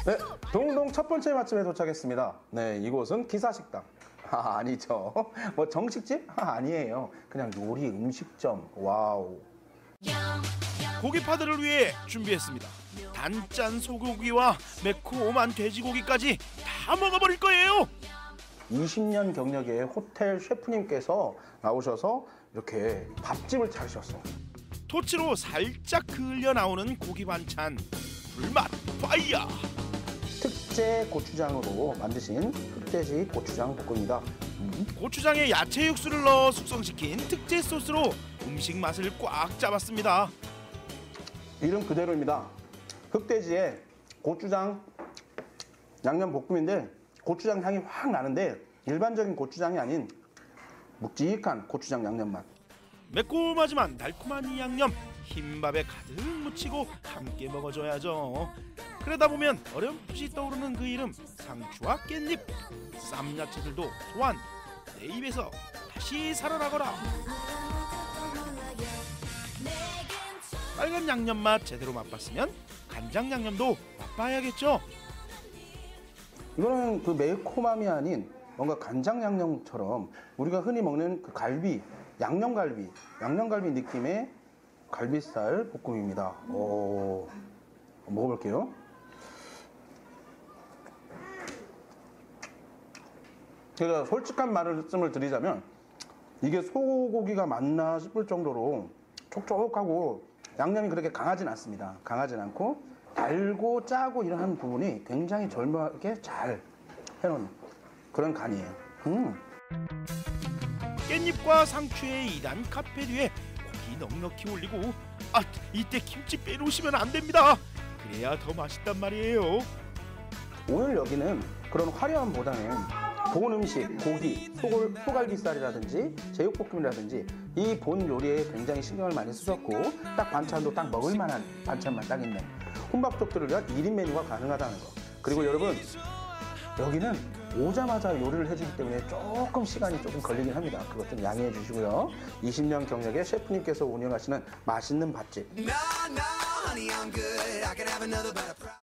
네, 동동 첫 번째 맛집에 도착했습니다. 네, 이곳은 기사식당. 아니죠. 뭐 정식집? 아니에요. 그냥 요리 음식점. 와우. 고기파들을 위해 준비했습니다. 단짠 소고기와 매콤한 돼지고기까지 다 먹어버릴 거예요. 20년 경력의 호텔 셰프님께서 나오셔서 이렇게 밥집을 차리셨어. 토치로 살짝 그을려 나오는 고기 반찬 불맛 파이야. 특제 고추장으로 만드신 흑돼지 고추장 볶음입니다. 고추장에 야채 육수를 넣어 숙성시킨 특제 소스로 음식 맛을 꽉 잡았습니다. 이름 그대로입니다. 흑돼지에 고추장 양념 볶음인데 고추장 향이 확 나는데 일반적인 고추장이 아닌 묵직한 고추장 양념 맛. 매콤하지만 달콤한 이 양념 흰밥에 가득 묻히고 함께 먹어줘야죠. 그러다 보면 어렴풋이 떠오르는 그 이름 상추와 깻잎, 쌈야채들도 소환, 내 입에서 다시 살아나거라. 빨간 양념 맛 제대로 맛봤으면 간장 양념도 맛봐야겠죠. 이거는 그 매콤함이 아닌 뭔가 간장 양념처럼 우리가 흔히 먹는 그 갈비, 양념갈비 느낌의 갈비살 볶음입니다. 먹어볼게요. 제가 솔직한 말씀을 드리자면 이게 소고기가 맞나 싶을 정도로 촉촉하고 양념이 그렇게 강하진 않습니다. 강하진 않고 달고 짜고 이런 부분이 굉장히 절묘하게 잘 해놓은 그런 간이에요. 깻잎과 상추의 2단 카페류에 고기 넉넉히 올리고 이때 김치 빼놓으시면 안 됩니다. 그래야 더 맛있단 말이에요. 오늘 여기는 그런 화려함보다는 본 음식, 고기, 소갈비살이라든지 제육볶음이라든지 이 본 요리에 굉장히 신경을 많이 쓰셨고 딱 반찬도 딱 먹을 만한 반찬만 딱 있는 혼밥족들을 위한 1인 메뉴가 가능하다는 거. 그리고 여러분 여기는 오자마자 요리를 해주기 때문에 조금 시간이 조금 걸리긴 합니다. 그것 좀 양해해 주시고요. 20년 경력의 셰프님께서 운영하시는 맛있는 밥집.